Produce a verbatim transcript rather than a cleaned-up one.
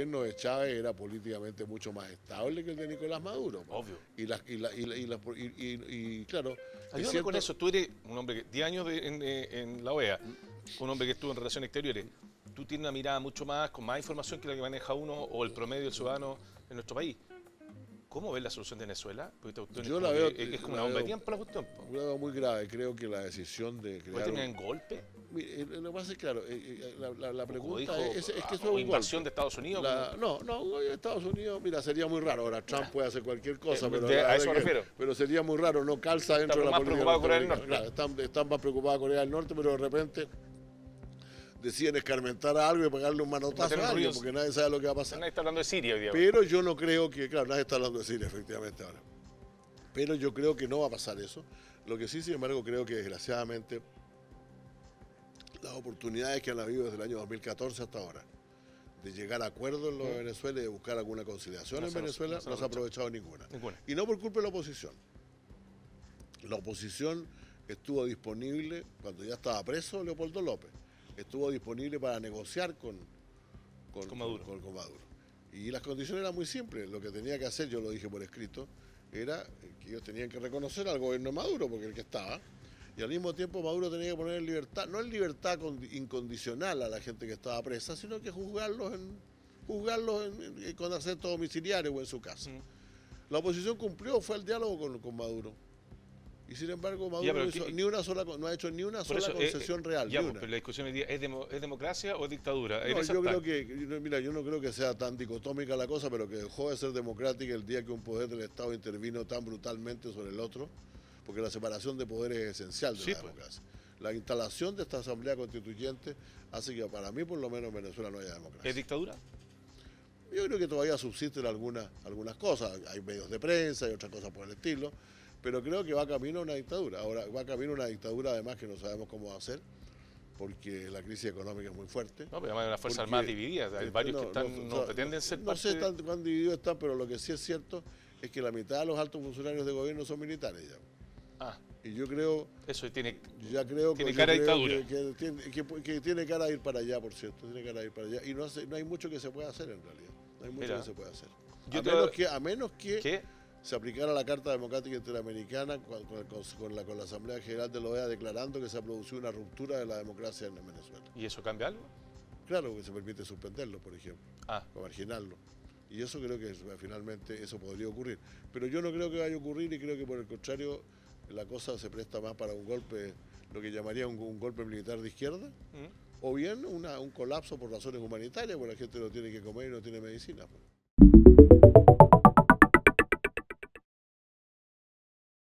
gobierno de Chávez era políticamente mucho más estable que el de Nicolás Maduro. Obvio. Y, la, y, la, y, la, y, la, y, y, y claro... Ayúdame cierto, con eso. Tú eres un hombre que diez años de, en, en la O E A, un hombre que estuvo en relaciones exteriores. Tú tienes una mirada mucho más, con más información que la que maneja uno o el promedio del ciudadano en nuestro país. ¿Cómo ves la solución de Venezuela? Porque yo la veo, es como la una bomba de veo, tiempo la cuestión. Yo la veo muy grave. Creo que la decisión de crear... ¿Puede terminar en golpe? Mire, lo que pasa es claro, la, la, la pregunta dijo, es, es que eso o es un invasión golpe. de Estados Unidos. La, no, no, Estados Unidos, mira, sería muy raro. Ahora Trump puede hacer cualquier cosa, Eh, pero, de, a eso me que, refiero. pero sería muy raro, no calza dentro Estamos de la más política preocupados Corea del Norte. Claro, están, están más preocupados Corea del Norte, pero de repente deciden escarmentar a algo y pegarle un manotazo a alguien, porque nadie sabe lo que va a pasar. Nadie está hablando de Siria hoy día. Pero yo no creo que, claro, nadie está hablando de Siria, efectivamente, ahora. Pero yo creo que no va a pasar eso. Lo que sí, sin embargo, creo que desgraciadamente las oportunidades que han habido desde el año dos mil catorce hasta ahora de llegar a acuerdos en lo de Venezuela y de buscar alguna conciliación no en se Venezuela, no se no se ha aprovechado ninguna. ninguna. Y no por culpa de la oposición. La oposición estuvo disponible, cuando ya estaba preso Leopoldo López, estuvo disponible para negociar con, con, con, Maduro. Con, con Maduro. Y las condiciones eran muy simples. Lo que tenía que hacer, yo lo dije por escrito, era que ellos tenían que reconocer al gobierno de Maduro, porque el que estaba, y al mismo tiempo Maduro tenía que poner en libertad, no en libertad incondicional a la gente que estaba presa, sino que juzgarlos, en, juzgarlos en, en, con arresto domiciliario o en su casa. Mm. La oposición cumplió, fue al diálogo con, con Maduro. Y sin embargo Maduro ya, no, hizo, ni una sola, no ha hecho ni una sola eso, concesión eh, real. Ya, ni una. Pero la discusión hoy día, ¿es, demo, ¿es democracia o es dictadura? No, yo creo que, mira, yo no creo que sea tan dicotómica la cosa, pero que dejó de ser democrática el día que un poder del Estado intervino tan brutalmente sobre el otro, porque la separación de poderes es esencial de sí, la democracia. Pues. La instalación de esta Asamblea Constituyente hace que para mí, por lo menos, en Venezuela no haya democracia. ¿Es dictadura? Yo creo que todavía subsisten algunas, algunas cosas, hay medios de prensa y otras cosas por el estilo, pero creo que va camino a una dictadura. Ahora va camino a una dictadura además que no sabemos cómo va a ser, porque la crisis económica es muy fuerte. No, pero además hay una fuerza armada dividida, hay varios no, que están, no, no pretenden ser no parte... No sé tan, cuán divididos están, pero lo que sí es cierto es que la mitad de los altos funcionarios de gobierno son militares ya. Ah. Y yo creo... Eso tiene, ya creo tiene que, cara de dictadura. Que, que, tiene, que, que tiene cara de ir para allá, por cierto, tiene cara de ir para allá. Y no, hace, no hay mucho que se pueda hacer en realidad, no hay mucho Mira, que se pueda hacer. A menos, que, a menos que... ¿Qué? se aplicara la Carta Democrática Interamericana con, con, con, la, con la Asamblea General de la O E A declarando que se ha producido una ruptura de la democracia en Venezuela. ¿Y eso cambia algo? Claro, que se permite suspenderlo, por ejemplo, ah. o marginarlo. Y eso creo que finalmente eso podría ocurrir. Pero yo no creo que vaya a ocurrir y creo que por el contrario la cosa se presta más para un golpe, lo que llamaría un, un golpe militar de izquierda, ¿Mm? o bien una, un colapso por razones humanitarias, porque la gente no tiene que comer y no tiene medicina. Pues.